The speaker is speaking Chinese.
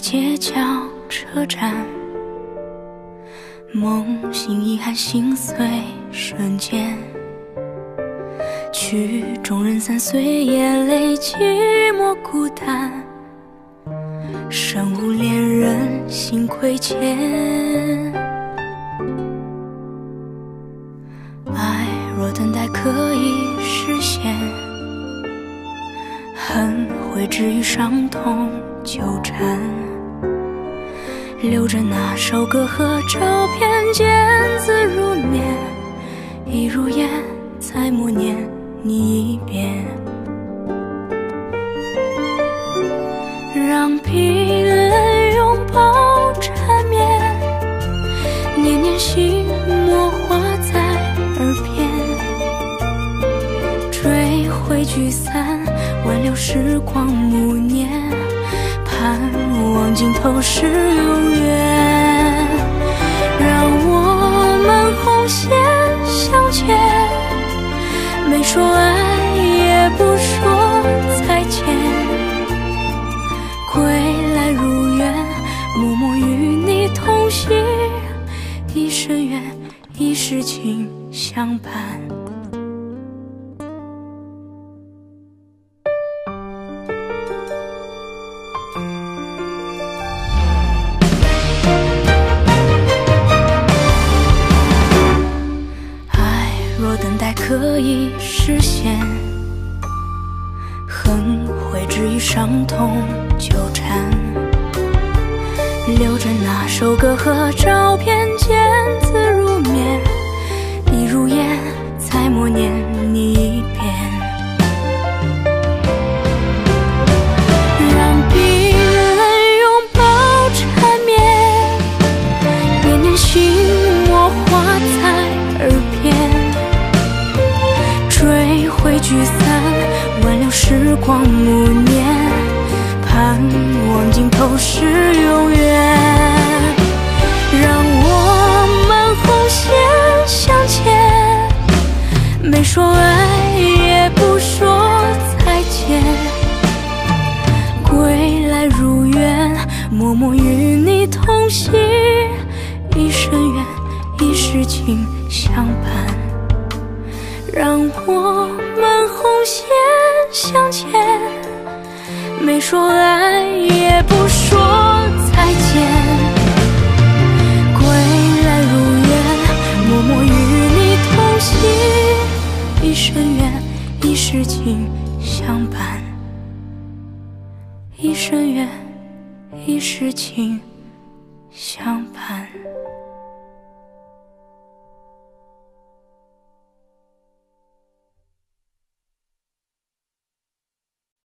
街角车站，梦醒遗憾心碎瞬间，曲终人散碎，眼泪寂寞孤单，身无恋人心亏欠。爱若等待可以实现，恨会治愈伤痛纠缠，留着那首歌和照片，见字如面，一如烟，再默念你一遍，让冰冷拥抱缠绵，念念心魔化在耳边，追回聚散，挽留时光暮年，盼望尽头是永远。让我们红线相牵，没说爱也不说再见，归来如愿，默默与你同行，一生缘，一世情相伴。若等待可以实现，恨会治愈伤痛纠缠，留着那首歌和照片，见字如面，一如烟，再默念你一遍，让冰冷拥抱缠绵，念念心魔化在耳边，追回聚散，挽留时光暮年，盼望尽头是永远。让我们红线相牵，没说爱也不说再见，归来如愿，默默与你同行，一生缘，一世情相伴。让我们红线相牵，没说爱也不说再见，归来如愿，默默与你同行，一生缘，一世情相伴，一生缘，一世情相伴。